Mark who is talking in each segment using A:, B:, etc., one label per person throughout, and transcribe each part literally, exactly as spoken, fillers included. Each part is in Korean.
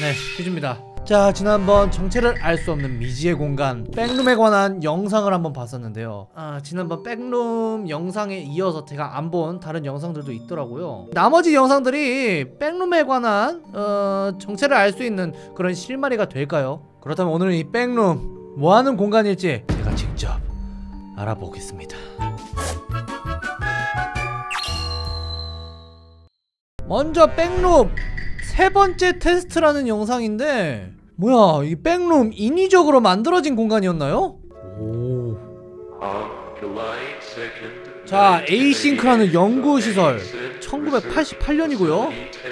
A: 네, 퀴즈입니다. 자, 지난번 정체를 알 수 없는 미지의 공간 백룸에 관한 영상을 한번 봤었는데요. 아, 지난번 백룸 영상에 이어서 제가 안 본 다른 영상들도 있더라고요. 나머지 영상들이 백룸에 관한 어, 정체를 알 수 있는 그런 실마리가 될까요? 그렇다면 오늘은 이 백룸 뭐하는 공간일지 제가 직접 알아보겠습니다. 먼저 백룸 세 번째 테스트라는 영상인데, 뭐야, 이 백룸 인위적으로 만들어진 공간이었나요? 오. 자, 에이싱크라는 연구시설 천구백팔십팔 년이고요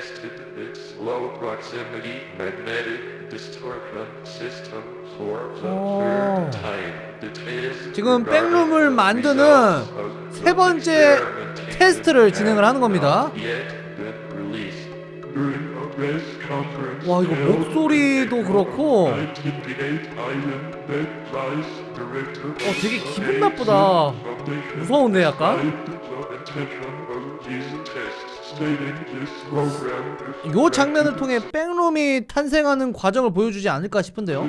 A: 어... 지금 백룸을 만드는 세 번째 테스트를 진행을 하는 겁니다. 와, 이거 목소리도 그렇고 어, 되게 기분 나쁘다. 무서운데 약간? 요 장면을 통해 백룸이 탄생하는 과정을 보여주지 않을까 싶은데요.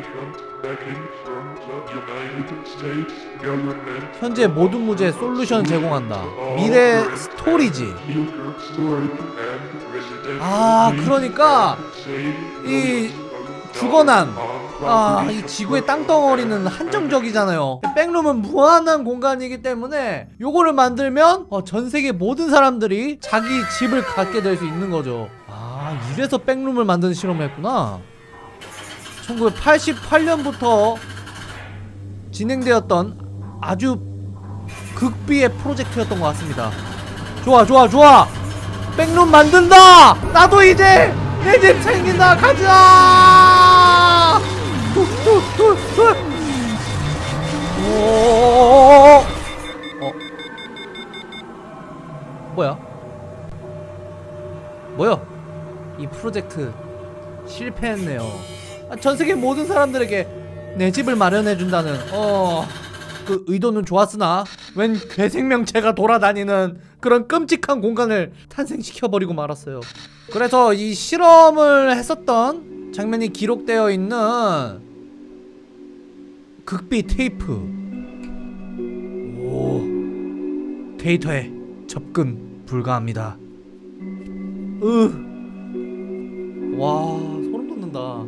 A: 현재 모든 문제 솔루션 제공한다. 미래 스토리지. 아, 그러니까 이 주거난, 아, 이 지구의 땅덩어리는 한정적이잖아요. 백룸은 무한한 공간이기 때문에 요거를 만들면 어, 전세계 모든 사람들이 자기 집을 갖게 될 수 있는 거죠. 아, 이래서 백룸을 만드는 실험을 했구나. 천구백팔십팔 년부터 진행되었던 아주 극비의 프로젝트였던 것 같습니다. 좋아 좋아 좋아, 백룸 만든다. 나도 이제 내 집 챙긴다. 가자. 툭툭툭툭. 오. 어. 뭐야? 뭐야? 이 프로젝트 실패했네요. 아, 전세계 모든 사람들에게 내 집을 마련해준다는 어... 그 의도는 좋았으나 웬 괴생명체가 돌아다니는 그런 끔찍한 공간을 탄생시켜버리고 말았어요. 그래서 이 실험을 했었던 장면이 기록되어 있는 극비 테이프, 오, 데이터에 접근 불가합니다. 으, 와, 소름 돋는다.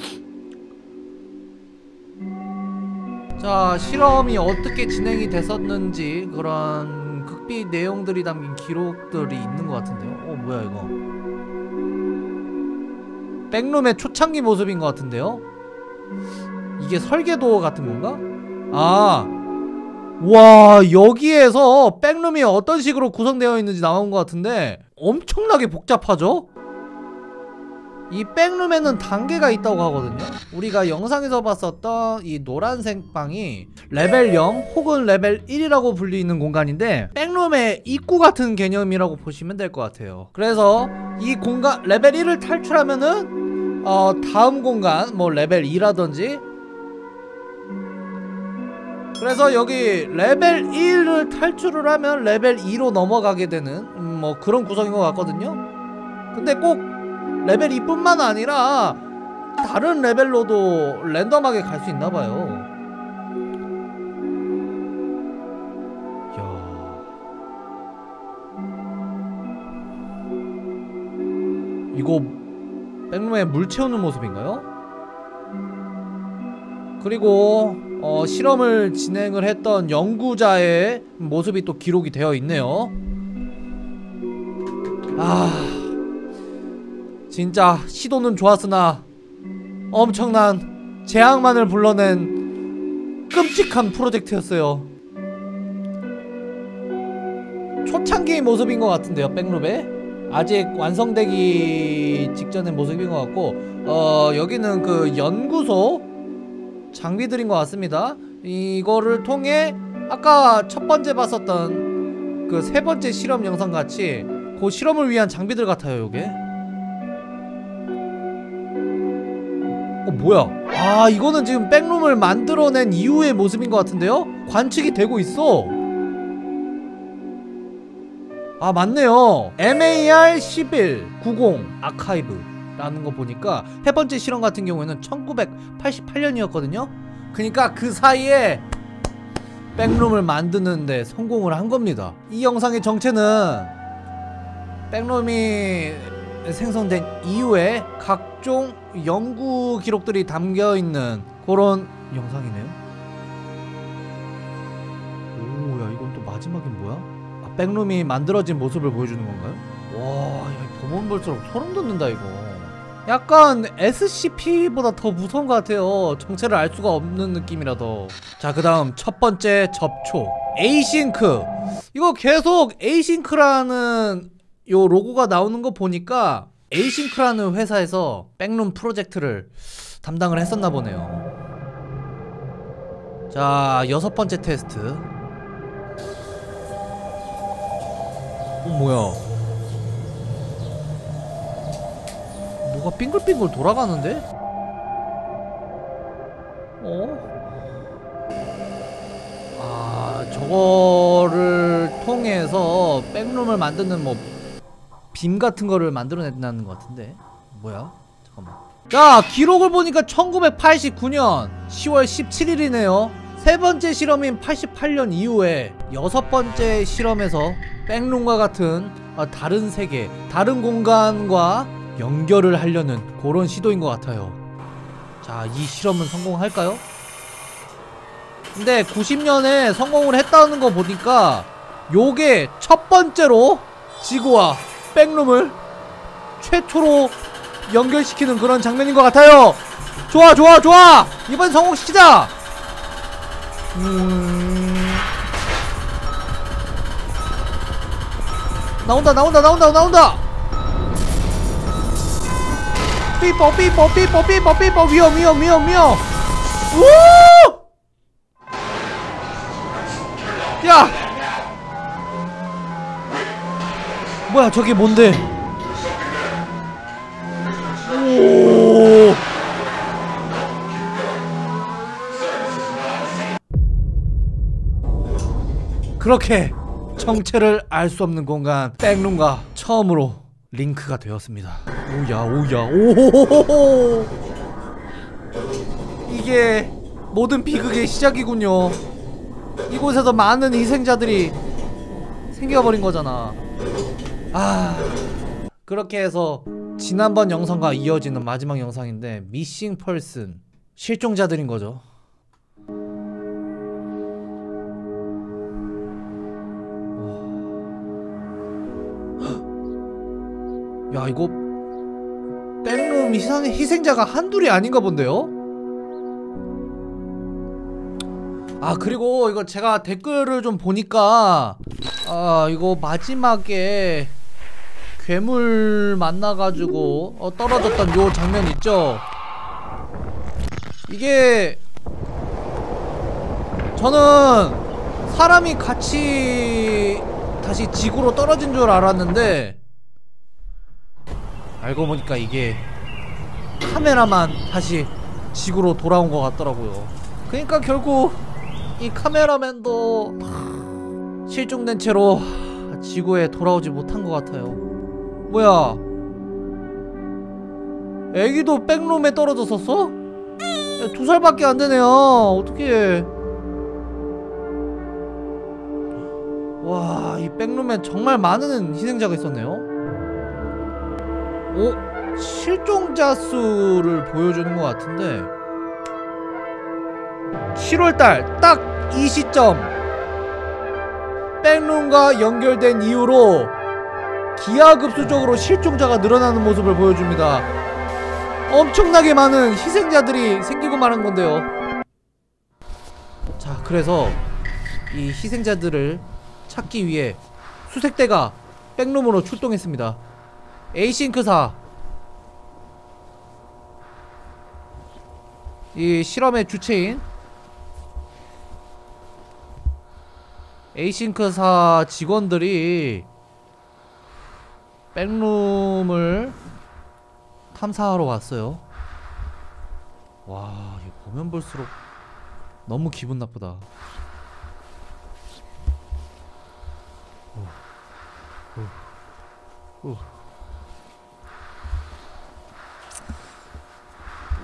A: 자, 실험이 어떻게 진행이 됐었는지 그런 극비 내용들이 담긴 기록들이 있는 것 같은데요. 어, 뭐야 이거? 백룸의 초창기 모습인 것 같은데요? 이게 설계도 같은 건가? 아, 와, 여기에서 백룸이 어떤 식으로 구성되어 있는지 나온 것 같은데 엄청나게 복잡하죠? 이 백룸에는 단계가 있다고 하거든요. 우리가 영상에서 봤었던 이 노란색 방이 레벨 영 혹은 레벨 일이라고 불리는 공간인데, 백룸의 입구 같은 개념이라고 보시면 될 것 같아요. 그래서 이 공간 레벨 일을 탈출하면은 어 다음 공간 뭐 레벨 이라든지, 그래서 여기 레벨 일을 탈출을 하면 레벨 이로 넘어가게 되는 음, 뭐 그런 구성인 것 같거든요. 근데 꼭 레벨 이뿐만 아니라 다른 레벨로도 랜덤하게 갈 수 있나봐요. 이야, 이거 백룸에 물 채우는 모습인가요? 그리고 어, 실험을 진행을 했던 연구자의 모습이 또 기록이 되어 있네요. 아, 진짜 시도는 좋았으나 엄청난 재앙만을 불러낸 끔찍한 프로젝트였어요. 초창기의 모습인 것 같은데요, 백룸에 아직 완성되기 직전의 모습인 것 같고, 어 여기는 그 연구소 장비들인 것 같습니다. 이거를 통해 아까 첫 번째 봤었던 그 세 번째 실험 영상 같이 그 실험을 위한 장비들 같아요, 요게. 어, 뭐야? 아, 이거는 지금 백룸을 만들어낸 이후의 모습인 것 같은데요? 관측이 되고 있어. 아, 맞네요. 엠에이알 일일 구십 아카이브. 라는 거 보니까 세 번째 실험 같은 경우에는 천구백팔십팔 년이었거든요. 그니까 그 사이에 백룸을 만드는데 성공을 한 겁니다. 이 영상의 정체는 백룸이 생성된 이후에 각종 연구 기록들이 담겨있는 그런 영상이네요. 오야, 이건 또 마지막엔 뭐야? 아, 백룸이 만들어진 모습을 보여주는 건가요? 와, 야, 보면 볼수록 소름 돋는다 이거. 약간 에스시피보다 더 무서운 것 같아요. 정체를 알 수가 없는 느낌이라도. 자, 그 다음 첫 번째 접촉, 에이싱크. 이거 계속 에이싱크라는 요 로고가 나오는 거 보니까 에이싱크라는 회사에서 백룸 프로젝트를 담당을 했었나 보네요. 자, 여섯 번째 테스트. 어, 뭐야? 뭐가 빙글빙글 돌아가는데? 어? 아, 저거를 통해서 백룸을 만드는 뭐 빔 같은 거를 만들어낸다는 것 같은데. 뭐야? 잠깐만. 자, 기록을 보니까 천구백팔십구 년 시월 십칠일이네요 세 번째 실험인 팔십팔 년 이후에 여섯 번째 실험에서 백룸과 같은 아, 다른 세계, 다른 공간과 연결을 하려는 그런 시도인 것 같아요. 자, 이 실험은 성공할까요? 근데 구십 년에 성공을 했다는 거 보니까 요게 첫 번째로 지구와 백룸을 최초로 연결시키는 그런 장면인 것 같아요. 좋아 좋아 좋아, 이번 성공시키자. 음... 나온다 나온다 나온다 나온다. 삐뽀 삐뽀 삐뽀 삐뽀 삐뽀. 위험 위험 위험 위험. 우! 야! 뭐야, 저게 뭔데? 오! 그렇게 정체를 알 수 없는 공간 백룸과 처음으로 링크가 되었습니다. 오야 오야 오호호호. 이게 모든 비극의 시작이군요. 이곳에서 많은 희생자들이 생겨버린 거잖아. 아, 그렇게 해서 지난번 영상과 이어지는 마지막 영상인데 미싱 펄슨, 실종자들인 거죠. 야, 이거 백룸 희생, 희생자가 한둘이 아닌가 본데요? 아, 그리고 이거 제가 댓글을 좀 보니까 아, 이거 마지막에 괴물 만나가지고 어, 떨어졌던 요 장면 있죠? 이게 저는 사람이 같이 다시 지구로 떨어진 줄 알았는데 알고 보니까 이게 카메라만 다시 지구로 돌아온 것 같더라고요. 그러니까 결국 이 카메라맨도 실종된 채로 지구에 돌아오지 못한 것 같아요. 뭐야, 애기도 백룸에 떨어졌었어? 두 살밖에 안 되네요. 어떡해. 와, 이 백룸에 정말 많은 희생자가 있었네요. 오? 실종자 수를 보여주는 것 같은데 칠월달 딱 이 시점 백룸과 연결된 이후로 기하급수적으로 실종자가 늘어나는 모습을 보여줍니다. 엄청나게 많은 희생자들이 생기고 마는 건데요. 자, 그래서 이 희생자들을 찾기 위해 수색대가 백룸으로 출동했습니다. 에이싱크사, 이 실험의 주체인 에이싱크사 직원들이 백룸을 탐사하러 왔어요. 와, 이거 보면 볼수록 너무 기분 나쁘다. 오, 오, 오.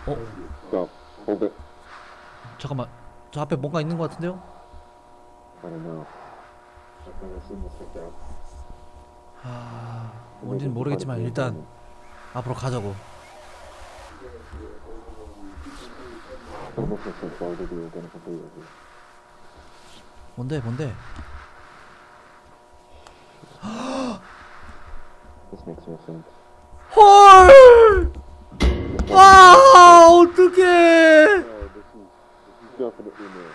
A: 어?
B: Stop. Hold it.
A: 잠깐만. 저 앞에 뭔가 있는 것 같은데요?
B: I don't know. I've never seen this like that.
A: 아, 뭔지는 모르겠지만 일단 앞으로 가자고.
B: Almost looks like Bartleby again completely.
A: 뭔데 뭔데?
B: This makes no sense.
A: 헐! 아, 어떡해!
B: Oh, this is this is definitely new.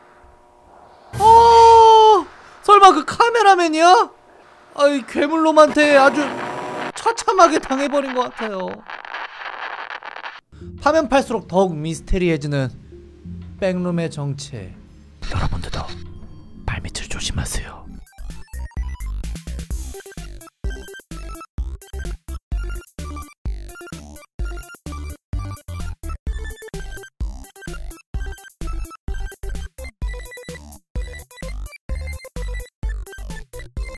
A: 아, 설마 그 카메라맨이야? 아이, 괴물놈한테 아주 처참하게 당해버린 것 같아요. 파면 팔수록 더욱 미스테리해지는 백룸의 정체. 여러분들도 발밑을 조심하세요.